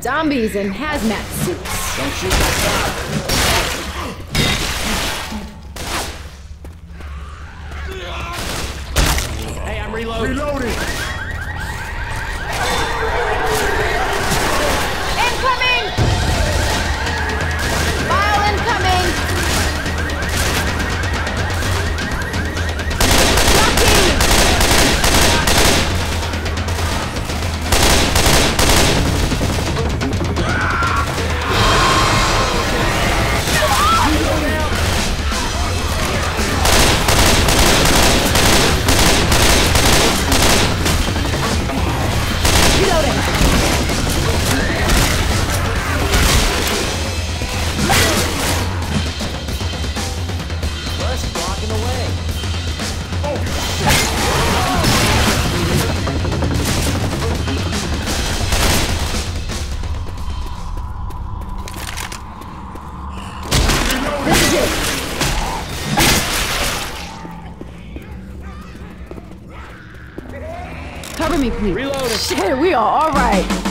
Zombies in hazmat suits. Don't shoot my shot. Hey, I'm reloading. Reloading! Incoming! File incoming! Russ blocking the way. Cover me, please. Reloading. Shit, we are all right.